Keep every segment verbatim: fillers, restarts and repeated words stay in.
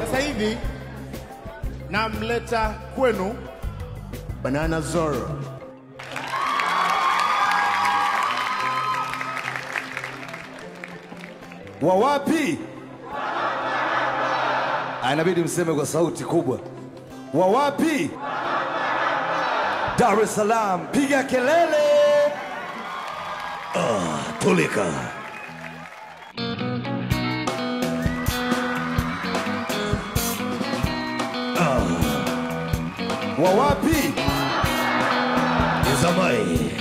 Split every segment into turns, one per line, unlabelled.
Sasa hivi namleta kwenu Banana Zoro.
Wa wapi? Inabidi mseme kwa sauti kubwa. Wa wapi? Dar es Salaam, piga kelele. Ah, tulika. Ah. Wa wapi? Izamai.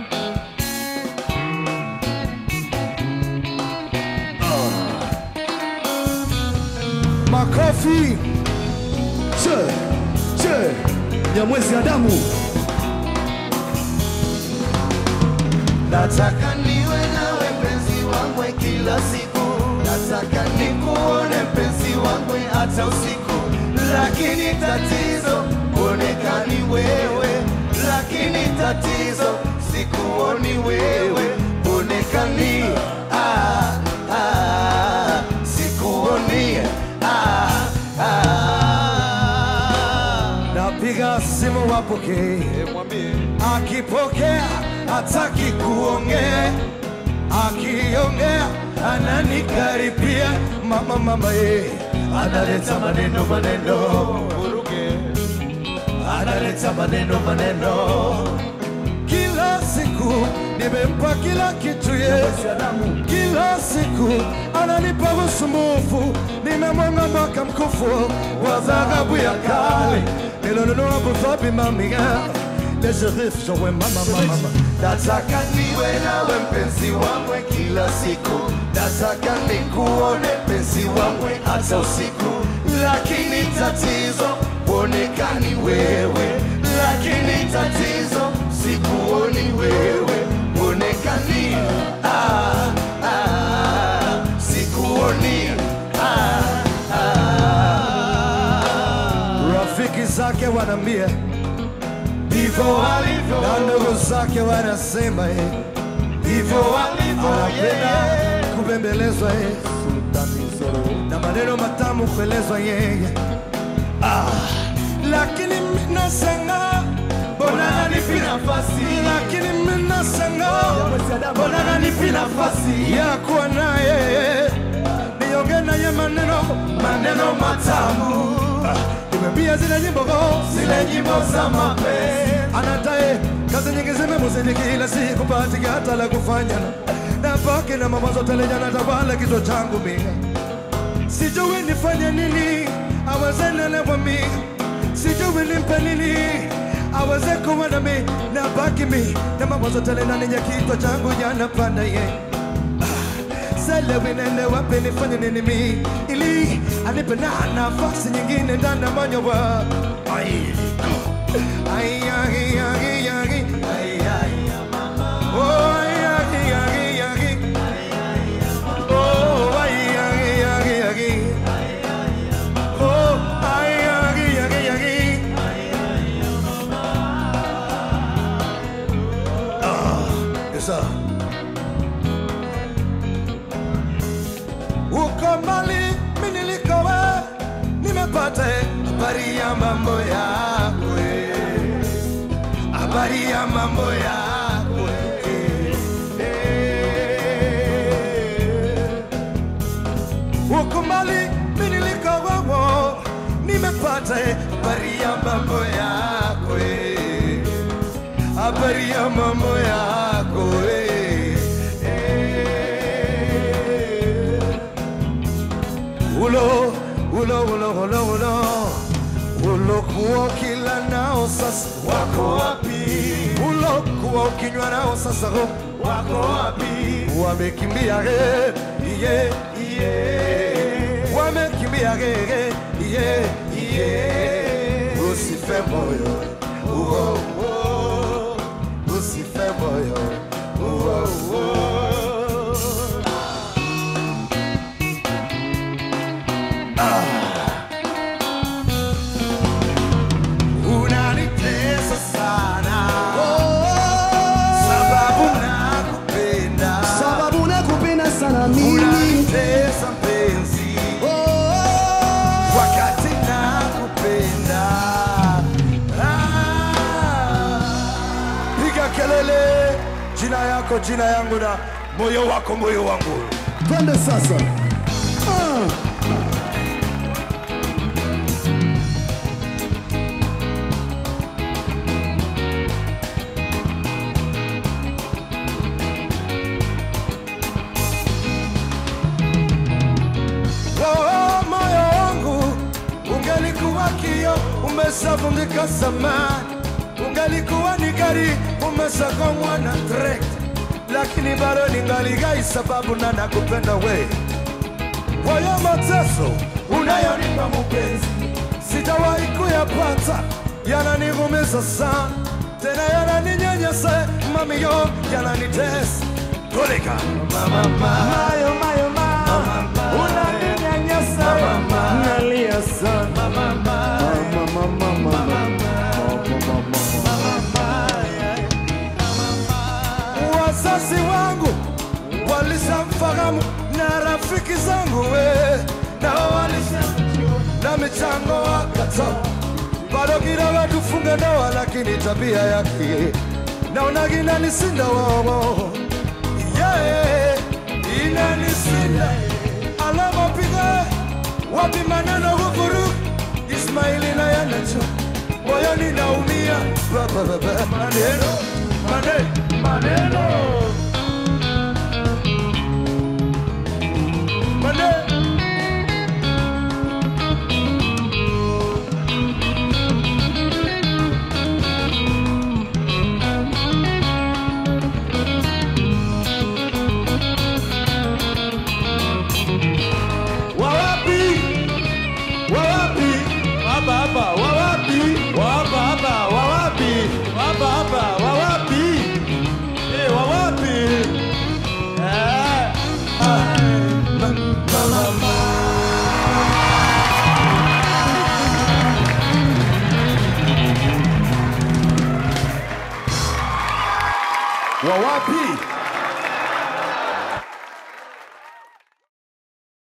Makofi. Che, che, Nyamwezi Adamu.
Nataka niwe nawe mpenzi wangu kila siku. Nataka nikuone mpenzi wangu hata usiku. Lakini tatizo onekani wewe. Lakini tatizo sikuoni wewe. Onekani ah ah sikuoni ah ah.
Napiga simu wapokee, akipokea hataki kuongea, akiongea ananikaribia. Mama mama ye analeta maneno maneno, analeta maneno maneno. Kila siku nimempa kila kitu ye, kila siku ananipa usumbufu. Nimemwanga mpaka mkufu wa dhahabu ya kale, nilonunua bufabi mamia. Mama, mama, mama.
Nataka niwe nawe mpenzi wangu kila siku. Nataka nikuone mpenzi wangu hata usiku. Lakini tatizo onekani wewe. Lakini tatizo sikuoni wewe. Onekani ah ah sikuoni ah ah.
Rafiki zake wanambia hivyo alivyo, na ndugu zake wanasema eh, hivyo alivyo. Anapenda kubembelezwa eh, na maneno matamu kuelezwa yeye. Ah, lakini mimi nashangaa mbona ananipa nafasi, lakini mimi nashangaa mbona ananipa nafasi ya kuwa naye, niongee naye maneno maneno matamu. Nimembia zile nyimbo zile nyimbo za mapenzi. Anatae kazi nyingi zimemuzidi kila siku pati hata la kufanya. Na pake na mawazo teleja na tabala kichwa changu mimi. Sijui nifanye nini aweze nelewa mimi. Sijui nimpe nini aweze kuwa na mimi. Na pake mimi na mawazo teleja na kichwa changu yanapanda ye. Selewi nene wapi nifanye nini mi ili anipe na nafasi nyingine ndani ya moyo wa ai ai ai ai ai ai mama oh ai ai ai ai oh ai ai ai ai oh ai ai ai ai ah esa ukomali minilikowe nimepata habari ya mambo yako, habari ya mambo yako. Ukomali minilikowe nimepata habari ya mambo yako, habari ya mambo yako. Ulo, ulo, ulo, ulo, ulo, ulo kuwa kila nao sasa wako wapi? Ulo kuwa ukinywa nao sasa wako wapi? Wamekimbia ge, iye, iye. Wamekimbia ge, iye, iye. Usife moyo, uo, uo. Usife moyo, uo, uo.
Unanitesa mpenzi, wakati
lako jina yangu na moyo wako moyo wangu.
Twende sasa. Ah.
Umeshavundika zamani, ungalikuwa ni gari umeshagongwa na trekta, lakini bado ningaligai sababu na nakupenda we. Kwa hiyo mateso unayonipa mpenzi, sijawahi kuyapata, yananivumiza sana, tena yananinyanyasa, mami yo yananitesa. Toleka mama mayo mayo mama, unaninyanyasa, nalia sana mama. Wazazi wangu walishamfahamu na rafiki zangu we, na walishamjua na michango wakatoa, bado kidogo tufunge ndoa, lakini tabia yake naona inanisinda wao, yeah, inanisinda. Alama piga wapi maneno hukuru Ismaili na yanacho moyoni naumia, maneno maneno maneno maneno. Wawapi wawapi baba wawapi wababa wawapi wababa wawapi eh wawapi eh mama
Wawapi?